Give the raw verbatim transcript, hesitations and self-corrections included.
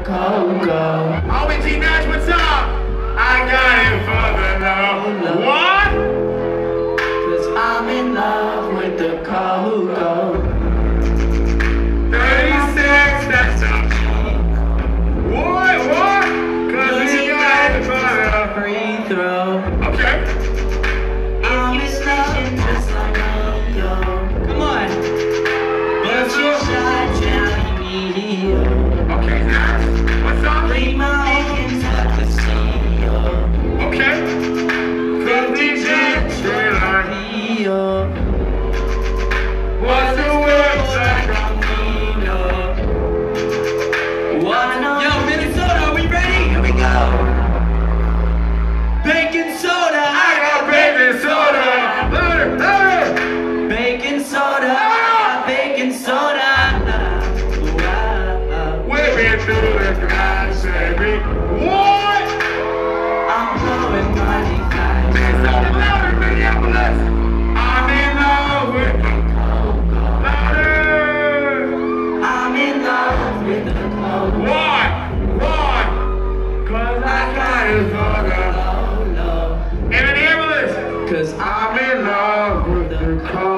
Coco. O N G Nash, what's up? I got it for the love. What? Cause I'm in love with the Coco. thirty-six, that's up. What? What? Cause you got it for the free throw. Okay. I'm in love just like Coco. Come on. But you shot down me. Okay, now. What's up? Leave my hands at the sea. Okay. fifty cents. What's the word like? Yo, Minnesota, are we ready? Here we go. Baking soda. I got baking soda. Hey, hey. Baking soda. Ah. Baking soda. We've been through the glass, baby. What? I'm blowing money fast. It's not allowed in Minneapolis. I'm in love with the louder. I'm in love with the Coco. Why? Why? Cause I got it for the Low, low. in Minneapolis. Cause I'm in love with the color.